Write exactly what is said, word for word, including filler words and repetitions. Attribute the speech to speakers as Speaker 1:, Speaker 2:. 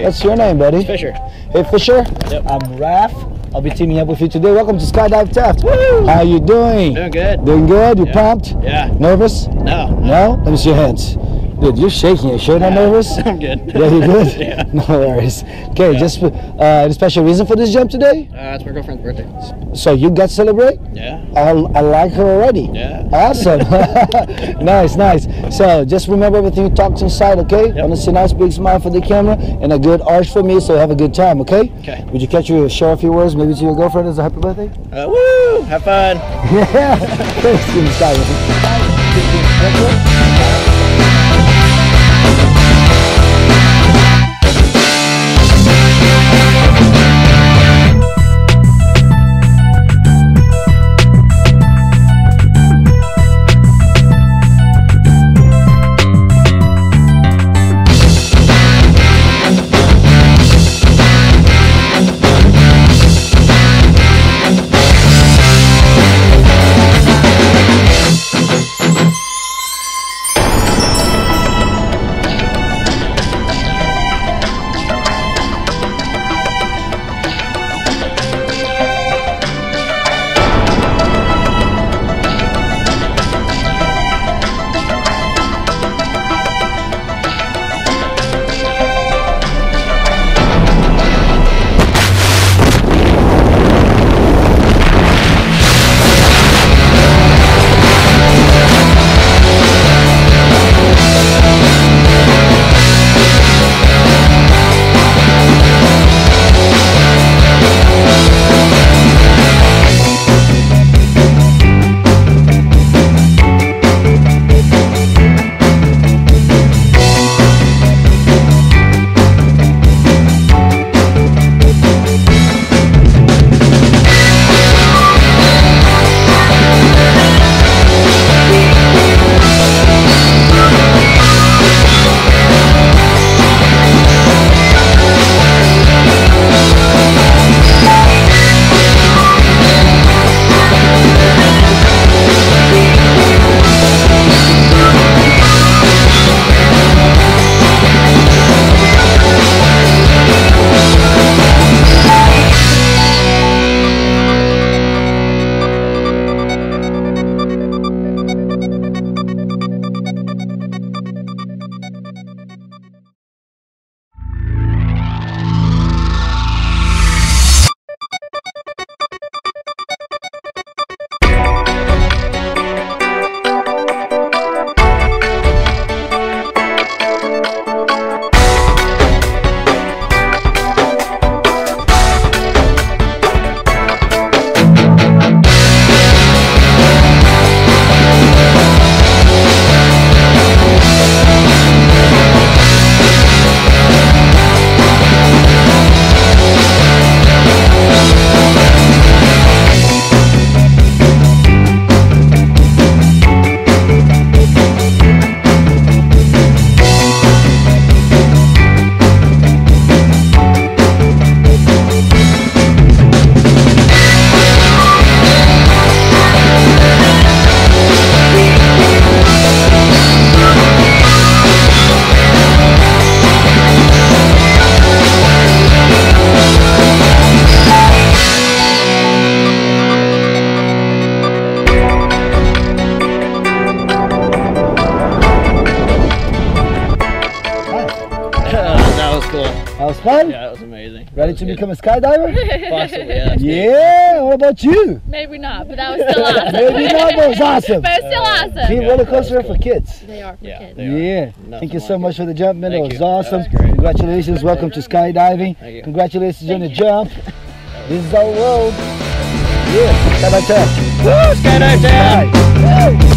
Speaker 1: What's your name, buddy?
Speaker 2: It's Fisher.
Speaker 1: Hey, Fisher.
Speaker 2: Yep.
Speaker 1: I'm Raph. I'll be teaming up with you today. Welcome to Skydive Taft.
Speaker 2: Woo!
Speaker 1: How you doing?
Speaker 2: Doing good.
Speaker 1: Doing good? You
Speaker 2: Yeah.
Speaker 1: pumped?
Speaker 2: Yeah.
Speaker 1: Nervous?
Speaker 2: No.
Speaker 1: No? Let me see your hands. Dude, you're shaking. You sure not
Speaker 2: Yeah.
Speaker 1: nervous?
Speaker 2: I'm good.
Speaker 1: Yeah, you good?
Speaker 2: Yeah.
Speaker 1: No worries. Okay,
Speaker 2: Yeah.
Speaker 1: just uh, any special reason for this jump today?
Speaker 2: Uh, it's my girlfriend's birthday.
Speaker 1: So you got to celebrate?
Speaker 2: Yeah.
Speaker 1: I, I like her already.
Speaker 2: Yeah.
Speaker 1: Awesome. Nice, nice. So just remember everything you talked inside, okay?
Speaker 2: Yep.
Speaker 1: I want to see a nice big smile for the camera and a good arch for me, so have a good time, okay?
Speaker 2: Okay.
Speaker 1: Would you catch you share a few words maybe to your girlfriend as a happy birthday?
Speaker 2: Uh, woo! Have fun.
Speaker 1: Yeah. Thanks, Team Skydive. That was fun?
Speaker 2: Yeah, that was amazing.
Speaker 1: Ready
Speaker 2: was
Speaker 1: to
Speaker 2: good.
Speaker 1: become a skydiver?
Speaker 2: Possibly, yeah. that's
Speaker 1: Yeah, what about you?
Speaker 3: Maybe not, but that was still awesome.
Speaker 1: Maybe not, but it was awesome.
Speaker 3: But it's still awesome.
Speaker 1: See,
Speaker 2: Yeah,
Speaker 1: roller
Speaker 2: that was
Speaker 1: coaster
Speaker 2: cool.
Speaker 1: for kids.
Speaker 3: They are for
Speaker 2: Yeah,
Speaker 3: kids.
Speaker 2: they are.
Speaker 1: Yeah.
Speaker 2: Nothing
Speaker 1: Thank you so
Speaker 2: like
Speaker 1: much
Speaker 2: it.
Speaker 1: for the jump, man. It
Speaker 2: Thank
Speaker 1: was
Speaker 2: you.
Speaker 1: awesome.
Speaker 2: That was great.
Speaker 1: Congratulations. Welcome to skydiving.
Speaker 2: Thank you.
Speaker 1: Congratulations on the
Speaker 3: Thank you.
Speaker 1: jump. This is our world. Yeah, skydive test.
Speaker 2: Woo! Skydive Taft!
Speaker 1: Bye. Woo.